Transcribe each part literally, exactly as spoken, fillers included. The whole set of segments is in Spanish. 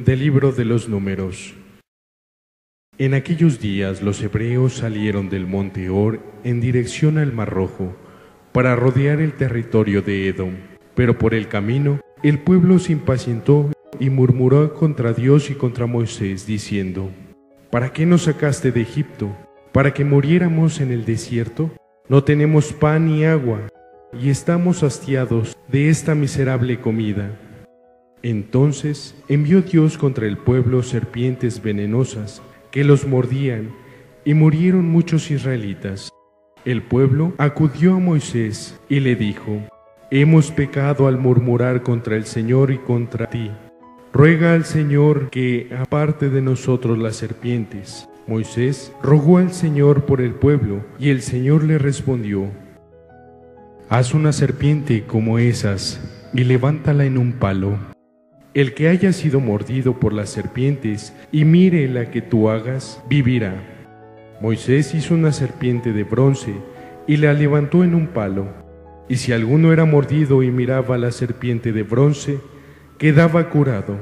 del libro de los Números. En aquellos días los hebreos salieron del monte Hor en dirección al Mar Rojo para rodear el territorio de Edom, pero por el camino el pueblo se impacientó y murmuró contra Dios y contra Moisés, diciendo: ¿Para qué nos sacaste de Egipto? ¿Para que muriéramos en el desierto? No tenemos pan ni agua, y estamos hastiados de esta miserable comida. Entonces envió Dios contra el pueblo serpientes venenosas que los mordían, y murieron muchos israelitas. El pueblo acudió a Moisés y le dijo: Hemos pecado al murmurar contra el Señor y contra ti. Ruega al Señor que aparte de nosotros las serpientes. Moisés rogó al Señor por el pueblo, y el Señor le respondió: Haz una serpiente como esas, y levántala en un palo. El que haya sido mordido por las serpientes, y mire la que tú hagas, vivirá. Moisés hizo una serpiente de bronce, y la levantó en un palo. Y si alguno era mordido y miraba la serpiente de bronce, quedaba curado.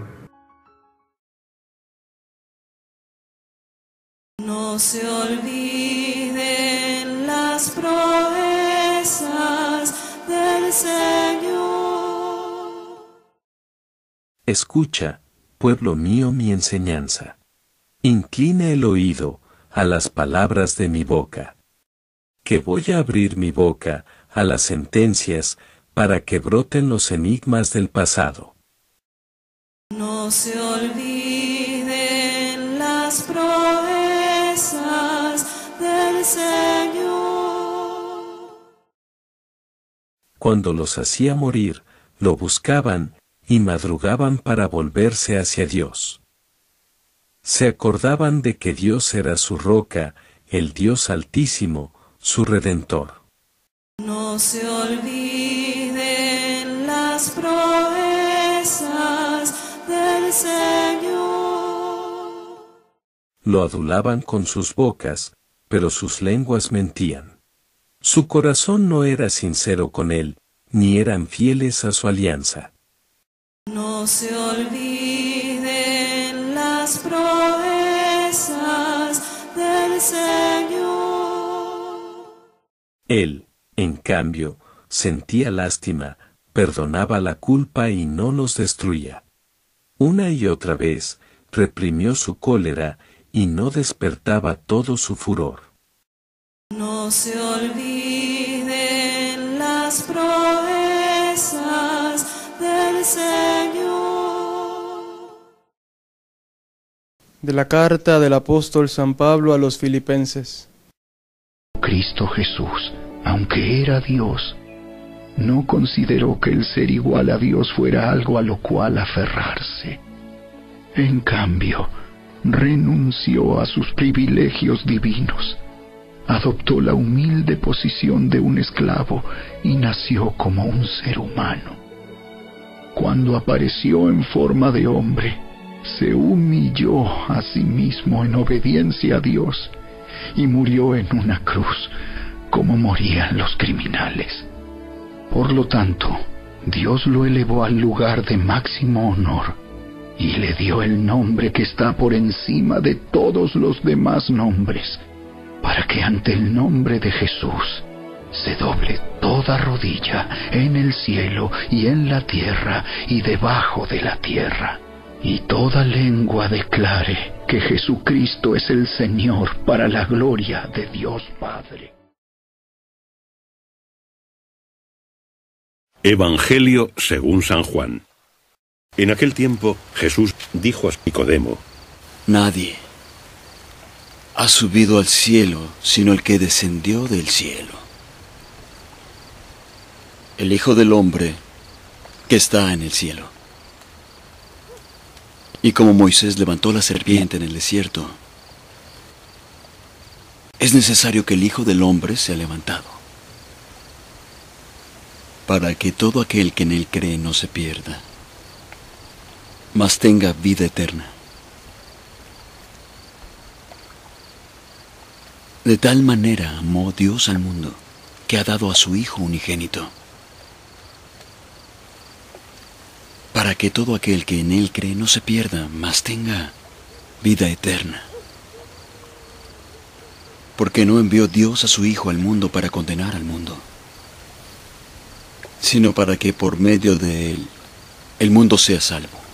No se olviden las proezas del Señor. Escucha, pueblo mío, mi enseñanza. Inclina el oído a las palabras de mi boca. Que voy a abrir mi boca a las sentencias para que broten los enigmas del pasado. No se olviden las proezas del Señor. Cuando los hacía morir, lo buscaban y madrugaban para volverse hacia Dios. Se acordaban de que Dios era su roca, el Dios Altísimo, su Redentor. No se olviden las proezas del Señor. Lo adulaban con sus bocas, pero sus lenguas mentían. Su corazón no era sincero con él, ni eran fieles a su alianza. No se olviden las proezas del Señor. Él, en cambio, sentía lástima, perdonaba la culpa y no los destruía. Una y otra vez, reprimió su cólera y no despertaba todo su furor. No se olviden las proezas del Señor. De la carta del apóstol San Pablo a los Filipenses. Cristo Jesús, aunque era Dios, no consideró que el ser igual a Dios fuera algo a lo cual aferrarse. En cambio, renunció a sus privilegios divinos, adoptó la humilde posición de un esclavo y nació como un ser humano. Cuando apareció en forma de hombre, se humilló a sí mismo en obediencia a Dios y murió en una cruz, como morían los criminales. Por lo tanto, Dios lo elevó al lugar de máximo honor y le dio el nombre que está por encima de todos los demás nombres, para que ante el nombre de Jesús se doble toda rodilla en el cielo y en la tierra y debajo de la tierra, y toda lengua declare que Jesucristo es el Señor, para la gloria de Dios Padre. Evangelio según San Juan. En aquel tiempo Jesús dijo a Nicodemo: Nadie ha subido al cielo sino el que descendió del cielo, el Hijo del Hombre que está en el cielo. Y como Moisés levantó la serpiente en el desierto, es necesario que el Hijo del Hombre sea levantado, para que todo aquel que en él cree no se pierda, mas tenga vida eterna. De tal manera amó Dios al mundo, que ha dado a su Hijo unigénito, para que todo aquel que en él cree no se pierda, mas tenga vida eterna. Porque no envió Dios a su Hijo al mundo para condenar al mundo, sino para que por medio de él el mundo sea salvo.